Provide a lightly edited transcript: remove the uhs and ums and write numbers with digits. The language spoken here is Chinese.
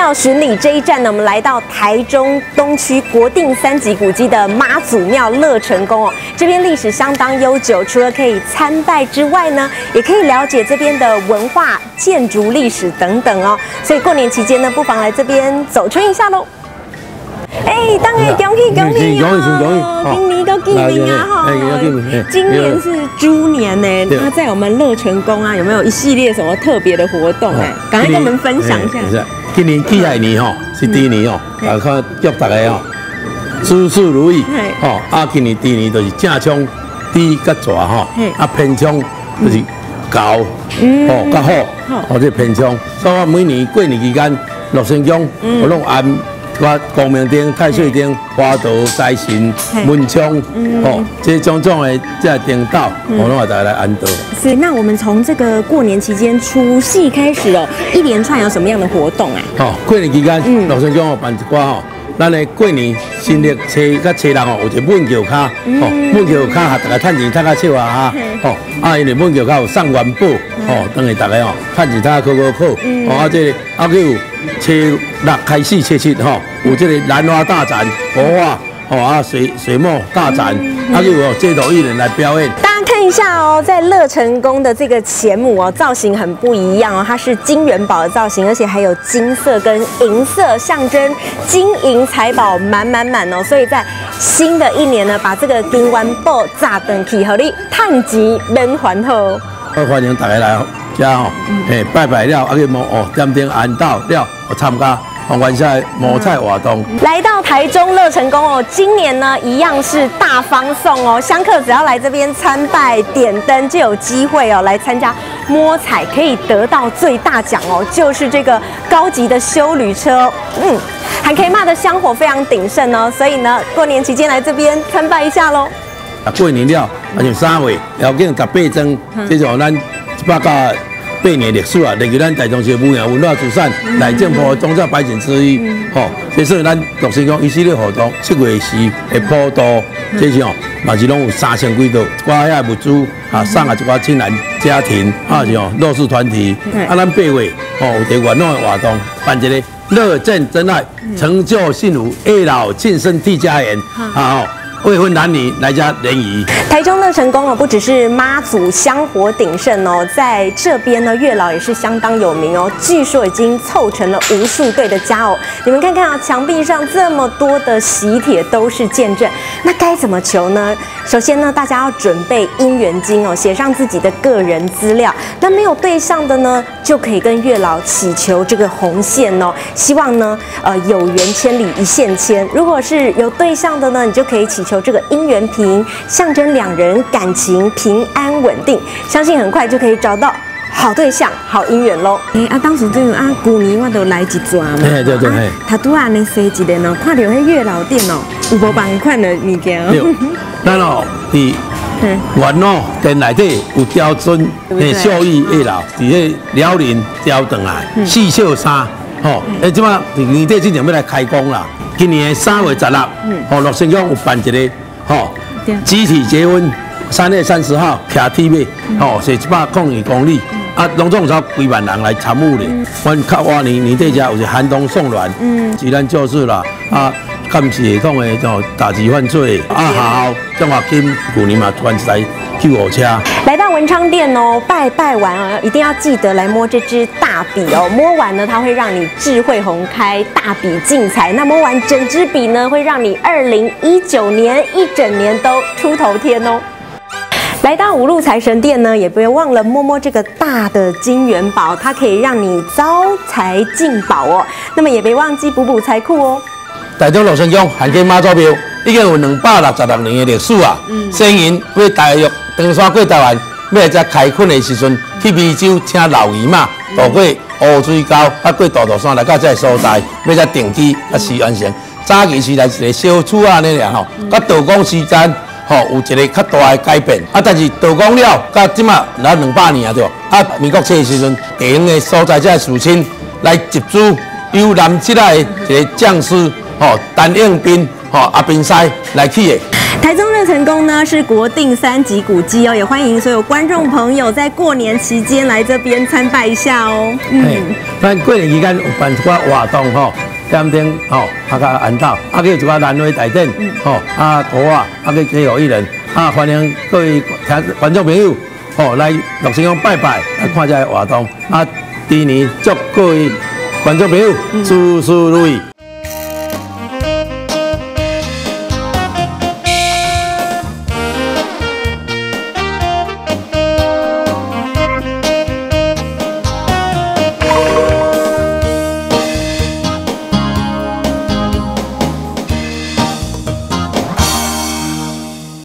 校巡礼这一站呢，我们来到台中东区国定3级古迹的妈祖庙乐成宫哦。这边历史相当悠久，除了可以参拜之外呢，也可以了解这边的文化、建筑历史等等哦。所以过年期间呢，不妨来这边走春一下喽。当然恭喜恭喜哦！今年都见面啊哈！今年是猪年呢，那在我们乐成宫啊，有没有一系列什么特别的活动？赶快跟我们分享一下。 今年起来年吼是第一年哦，看祝大家哦，事事如意哦。今年第二年就是正冲猪甲蛇吼，偏冲就是狗哦较好，这偏冲。所以我每年过年期间，乐成宫我拢安。光明灯、太岁灯、花道、财神、文昌，这种的这灯道，我拢带来安道。 是，那我们从这个过年期间除夕开始哦，一连串有什么样的活动啊？ 过年期间，乐成宫办一寡咱的过年新历初甲初六有一个稳桥卡，稳桥卡大家趁钱趁较少啊因为稳桥卡有送元宝，等于大家趁钱趁考，这有初六开始初七有这个兰花大展、国画水墨大展，就有街头艺人来表演。 看一下哦，在乐成宫的这个钱母哦，造型很不一样哦，它是金元宝的造型，而且还有金色跟银色，象征金银财宝满哦。所以在新的一年呢，把这个金元宝炸灯起，和你趁钱免烦恼。 欢迎大家来家拜拜了，去点点安道了，参加。完下摸菜活动， 来到台中乐成宫哦，今年呢一样是大方送哦，香客只要来这边参拜点灯就有机会哦来参加摸彩，可以得到最大奖哦，就是这个高级的休旅车，还可以骂的香火非常鼎盛哦，所以呢过年期间来这边参拜一下喽。 过年了，像3月要紧18钟，这种咱8个。8年历史啊，连续咱台中市武阳文化资产内政部宗教摆件之一，所以咱乐成宫一系列活动，7月时会普渡，这是嘛是拢有3000几桌，寡遐物资送一寡亲人家庭，是弱势团体，咱8月有一个元朗的活动，办一个乐见真爱，成就幸福，A老庆生替家园，未婚男女来家联谊。 台中乐成宫哦，不只是妈祖香火鼎盛哦，在这边呢，月老也是相当有名哦。据说已经凑成了无数对的家哦。你们看看啊，墙壁上这么多的喜帖都是见证。那该怎么求呢？首先呢，大家要准备姻缘经哦，写上自己的个人资料。那没有对象的呢，就可以跟月老祈求这个红线哦，希望呢，有缘千里一线牵。如果是有对象的呢，你就可以祈求这个姻缘瓶，象征2人感情平安稳定，相信很快就可以找到好对象、好姻缘喽。当时这个旧年我都来一抓嘛， 对， 他拄安尼生一个呢，看到迄月老店哦，有无同款的物件哦。 咱伫元朗店内底有雕尊孝义月老，伫迄辽宁雕转来4秀3，即摆年底真正要来开工啦。今年3月16，乐成宫有办一个集体结婚，3月30号徛铁马，是102公里，拢总有超几万人来参与咧。阮较晚年底遮有一寒冬送暖，是咱就是啦，监视系统的打击犯罪，好中华金去年嘛传一台救护车。 来到文昌殿哦，拜完哦，一定要记得来摸这支大笔哦。摸完呢，它会让你智慧宏开，大笔进财。那摸完整支笔呢，会让你2019年一整年都出头天哦。来到五路财神殿呢，也不要忘了摸摸这个大的金元宝，它可以让你招财进宝哦。那么也别忘记补财库哦。 台中乐成宫汉街妈祖庙已经有266年的历史啊！先人为大约登山过台湾，要来遮开垦的时阵，去湄洲请老姨妈渡过乌水沟，过大肚山来到这个所在，要遮定居是完成。早期是来一个小厝啊，那俩甲道光时间有一个较大的改变。但是道光了，到即马来200年啊，对吧？民国初的时阵，地方的所在这事情来集资，由南极的一个将士。陈应斌、阿宾西来起的。 台中乐成宫呢是国定3级古迹哦，也欢迎所有观众朋友在过年期间来这边参拜一下哦。 咱过年期间有办一寡活动吼，点灯吼，甲安导，去一寡兰花大典吼，图画，去街头艺人，欢迎各位观众朋友吼来乐成宫拜拜，来看这个活动。猪年祝各位观众朋友事事如意。